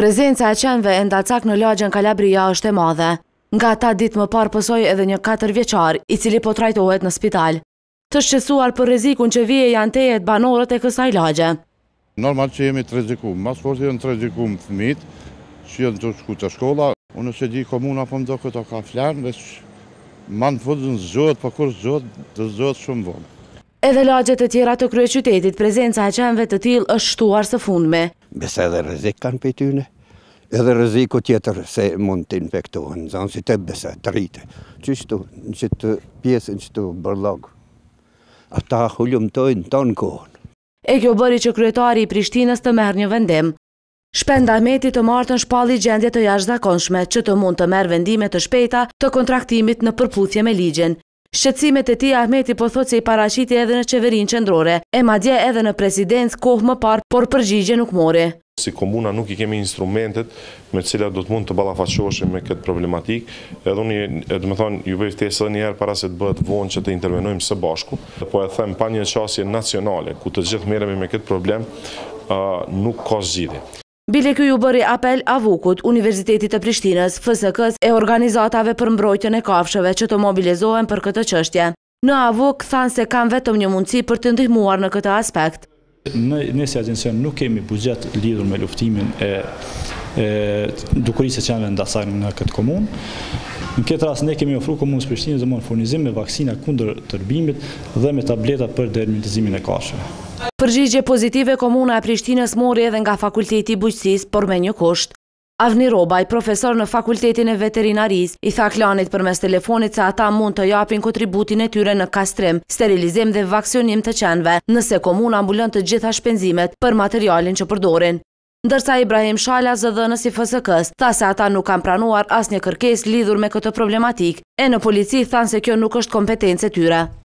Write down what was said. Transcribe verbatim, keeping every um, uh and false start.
Prezenca e qenve e ndalcak në lagjen Kalabria është e madhe. Nga ta ditë më parë pësoj edhe një katër vjeçar, i cili po trajtohet në spital. Të shqetësuar për rrezikun që vije janë tejet banorët e kësaj lagje. Normal që jemi të rrezikum, mas forti janë të rrezikum fëmijët, që janë të shku të shkolla. Unë se di komuna po më do këto ka flanë, veç ma në fundë në zgjot, po kur zgjot, të zgjot shumë vonë. Edhe lagjet e tjera të kryeqytetit, prezenca e qenve të tillë është shtuar së fundmi. Besa edhe rrezik kanë për tyne, edhe rreziku tjetër se mund të infektohen, zanë si të besa, të rrite. Qështu, në qëtë pjesën qëtu bërlog, ata hullumtojnë tonë kohën. E kjo bëri që kryetari i Prishtinës të merr një vendim. Shpend Ahmeti të martën shpalli gjendje të jashtëzakonshme që të mund të merr vendime të shpejta të kontraktimit në përputhje me ligjin. Shqetësimet e tij Ahmeti po thotë se i paraqiti edhe në qeverinë qendrore, e madje edhe në presidencë kohë më parë, por përgjigje nuk mori. Si komuna nuk i kemi instrumentet me të cilat do të mund të ballafaqoheshim me këtë problematik, edhe unë do të thonë ju bëj ftesë edhe një herë para se të bëhet vonë që të intervenojmë së bashku, po e them pa një qasje nacionale ku të gjithë merremi me këtë problem, uh, nuk ka zgjidhje. Bile ky ju bëri apel Avukut, Universitetit të Prishtinës, F S K-s e organizatave për mbrojtjen e kafshëve që të mobilizohen për këtë çështje. Në Avuk thanë se kanë vetëm një mundësi për të ndihmuar në këtë aspekt. Ne si agjencion nuk kemi buxhet lidhur me luftimin e, e dukurisë së qenve ndasar në këtë komunë. Në këtë rast ne kemi ofruar komunës Prishtinës domon furnizim me vaksina kundër tërbimit dhe me tableta për dermitizimin e kafshëve. Përgjigje pozitive komuna e Prishtinës mori edhe nga Fakulteti i Bujqësisë, por me një kusht. Avni Robaj, profesor në Fakultetin e Veterinarisë, i tha klanit përmes telefonit se ata mund të japin kontributin e tyre në kastrim, sterilizim dhe vaksionim të qenve, nëse komuna mbulon të gjitha shpenzimet për materialin që përdorin. Ndërsa Ibrahim Shala, zëdhënës i F S K-s, tha se ata nuk kanë pranuar asnjë kërkesë lidhur me këtë problematik, e në polici thanë se kjo nuk është kompetencë e tyre.